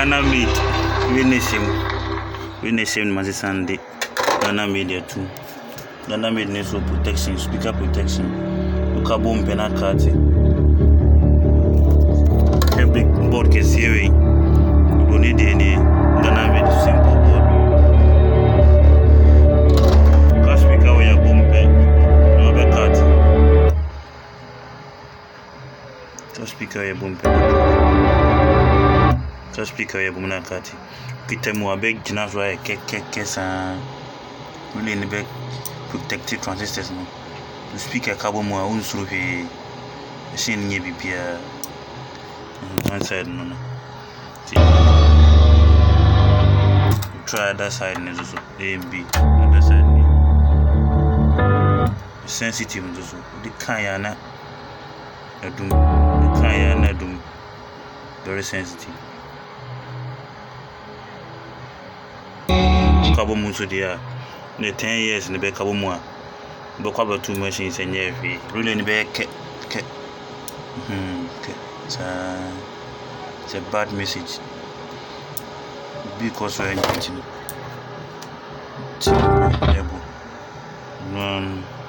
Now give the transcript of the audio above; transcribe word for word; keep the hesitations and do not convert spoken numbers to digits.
Ghana made. We need him. We need him. Masi Sunday. Ghana made there too. Ghana made needs protection, speaker protection. Look at boom penakati. Every board can see we. You don't need any. Ghana made simple board. Car speaker we are boom pen. No be cut. Car speaker we are boom pen. Car speaker we are boom penakati. Kita mu abeg jina so ay keke kesa. Really in the back protected transistors no. The speaker cable mu a unsuru he. Machine nye bibia. One side no no. Try that side also. A and B. Other side. Sensitive also. The kaya na adum. The kaya na adum. Very sensitive. Cable mu so dia. The ten years in the back cable mu a. But cable two machines and every. Really in the back ke ke. Hmm. Okay. It's a, it's a bad message because we're in